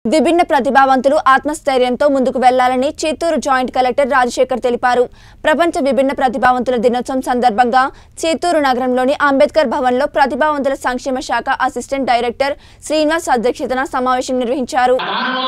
విభిన్న ప్రతిభావంతులు ఆత్మస్థైర్యంతో ముందుకు వెళ్లాలని చిత్తూరు జాయింట్ కలెక్టర్ రాజశేఖర్ తెలిపారు. ప్రపంచ విభిన్న ప్రతిభావంతుల దినోత్సవం సందర్భంగా చిత్తూరు నగరంలోని అంబేద్కర్ భవన్లో ప్రతిభావంతుల సంక్షేమ శాఖ అసిస్టెంట్ డైరెక్టర్ శ్రీనివాస్ అధ్యక్షతన సమావేశం నిర్వహించారు.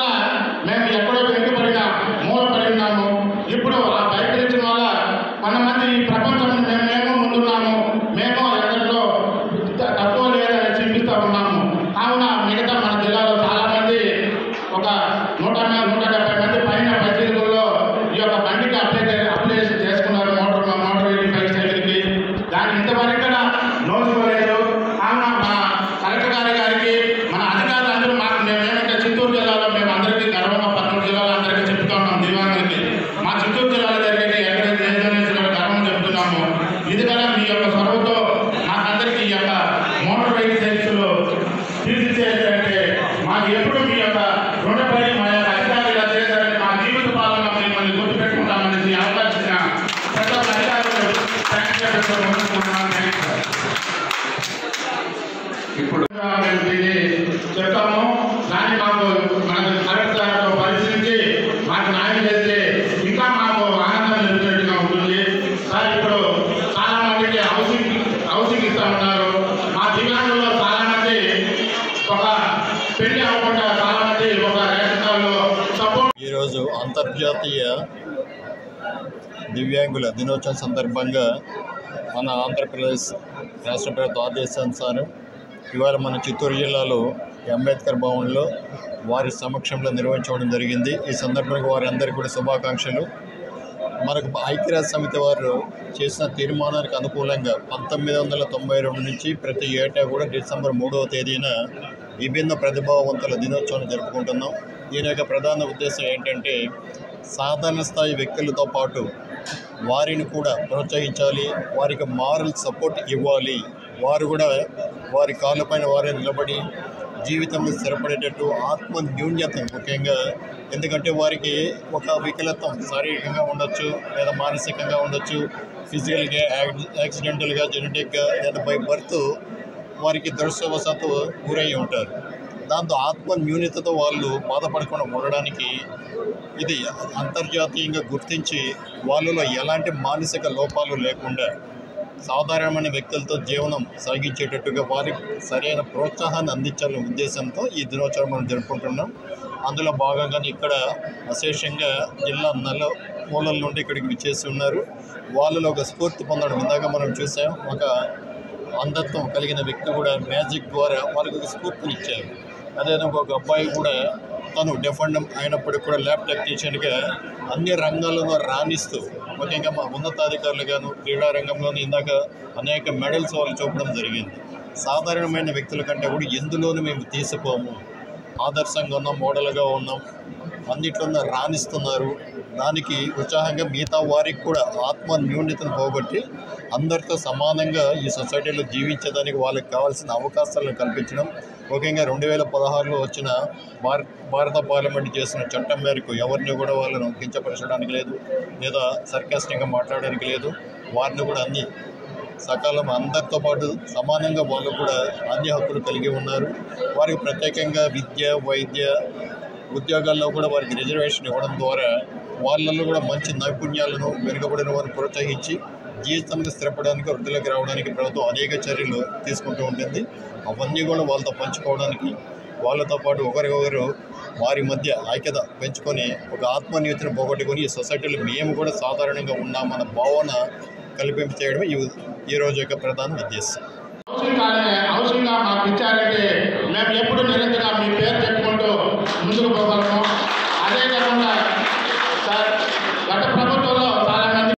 ఇప్పుడు చెప్తాము దాన్ని మాకు మన కలెక్టర్ పరిశీలించి మాకు న్యాయం చేస్తే ఇంకా మాకు ఆనందం జరిగినట్టుగా ఉంటుంది. సార్ ఇప్పుడు చాలా మందికి హౌసింగ్ ఇస్తా ఉన్నారు. మా దివ్యాంగుల్లో చాలా మంది ఒక పెళ్లి అవ్వకుండా చాలా మంది ఒక రేషన్ కార్డులో సపోర్ట్. ఈరోజు అంతర్జాతీయ దివ్యాంగుల దినోత్సవం సందర్భంగా మన ఆంధ్రప్రదేశ్ రాష్ట్ర ప్రభుత్వ ఆదేశానుసారం ఇవాళ మన చిత్తూరు జిల్లాలో అంబేద్కర్ భవన్లో వారి సమక్షంలో నిర్వహించడం జరిగింది. ఈ సందర్భంగా వారందరికీ కూడా శుభాకాంక్షలు. మనకు ఐక్యరాజ్య సమితి వారు చేసిన తీర్మానానికి అనుకూలంగా 1992 నుంచి ప్రతి ఏటా కూడా డిసెంబర్ 3వ తేదీన విభిన్న ప్రతిభావంతుల దినోత్సవాన్ని జరుపుకుంటున్నాం. దీని యొక్క ప్రధాన ఉద్దేశం ఏంటంటే సాధారణ స్థాయి వ్యక్తులతో పాటు వారిని కూడా ప్రోత్సహించాలి, వారికి మారల్ సపోర్ట్ ఇవ్వాలి, వారు కూడా వారి కాళ్ళపైన వారే నిలబడి జీవితంలో స్థిరపడేటట్టు ఆత్మ న్యూన్యత ముఖ్యంగా, ఎందుకంటే వారికి ఒక వికలత్వం శారీరకంగా ఉండొచ్చు లేదా మానసికంగా ఉండొచ్చు, ఫిజికల్గా యాక్సిడెంటల్గా జెనెటిక్గా లేదా బై బర్త్ వారికి దురదృష్టవశాత్తు గురై ఉంటారు. దాంతో ఆత్మ న్యూన్యతతో వాళ్ళు బాధపడకుండా ఉండడానికి ఇది అంతర్జాతీయంగా గుర్తించి వాళ్ళలో ఎలాంటి మానసిక లోపాలు లేకుండా సాధారణమైన వ్యక్తులతో జీవనం సాగించేటట్టుగా వారికి సరైన ప్రోత్సాహాన్ని అందించాలనే ఉద్దేశంతో ఈ దినోత్సవం మనం జరుపుకుంటున్నాం. అందులో భాగంగానే ఇక్కడ విశేషంగా జిల్లా మూలల నుండి ఇక్కడికి విచ్చేసి ఉన్నారు. వాళ్ళలో ఒక స్ఫూర్తి పొందడం ఇందాక మనం చూసాం. ఒక అంధత్వం కలిగిన వ్యక్తి కూడా మ్యాజిక్ ద్వారా వాళ్ళకి ఒక స్ఫూర్తినిచ్చారు. అదేవిధంగా ఒక అబ్బాయి కూడా తను డెఫెండం అయినప్పటికీ కూడా ల్యాబ్ టెక్నీషియన్గా అన్ని రంగాల్లోనూ రాణిస్తూ ముఖ్యంగా మా ఉన్నతాధికారులుగాను క్రీడా రంగంలోనూ ఇందాక అనేక మెడల్స్ వాళ్ళు చూపడం జరిగింది. సాధారణమైన వ్యక్తుల కంటే కూడా ఎందులోనూ మేము తీసిపోము, ఆదర్శంగా ఉన్నాం, మోడల్గా ఉన్నాం, అన్నిట్లోనూ రాణిస్తున్నారు. దానికి ఉత్సాహంగా మిగతా వారికి కూడా ఆత్మ న్యూన్యతను పోగొట్టి అందరితో సమానంగా ఈ సొసైటీలో జీవించేదానికి వాళ్ళకి కావాల్సిన అవకాశాలను కల్పించడం. ముఖ్యంగా 2016లో వచ్చిన భారత పార్లమెంట్ చేసిన చట్టం మేరకు ఎవరిని కూడా వాళ్ళను కించపరచడానికి లేదు లేదా సర్కాస్టిక్గా మాట్లాడడానికి లేదు. వారిని కూడా అన్ని సకాలం అందరితో పాటు సమానంగా వాళ్ళు కూడా అన్ని హక్కులు కలిగి ఉన్నారు. వారికి ప్రత్యేకంగా విద్య, వైద్య, ఉద్యోగాల్లో కూడా వారికి రిజర్వేషన్ ఇవ్వడం ద్వారా వాళ్ళల్లో కూడా మంచి నైపుణ్యాలను మెరుగుపడిన వారిని ప్రోత్సహించి జీవితంలో స్థిరపడడానికి, వృద్ధిలోకి రావడానికి ప్రభుత్వం అనేక చర్యలు తీసుకుంటూ ఉంటుంది. అవన్నీ కూడా వాళ్ళతో పంచుకోవడానికి, వాళ్ళతో పాటు ఒకరికొకరు వారి మధ్య ఐక్యత పెంచుకొని ఒక ఆత్మన్యూతిని పోగొట్టుకొని ఈ సొసైటీలో మేము కూడా సాధారణంగా ఉన్నామన్న భావన కల్పింప చేయడమే ఈ రోజు యొక్క ప్రధాన ఉద్దేశం. హౌసింగ్ మాకు ఇచ్చారంటే మేము ఎప్పుడు నిరంతరంగా మీ పేరు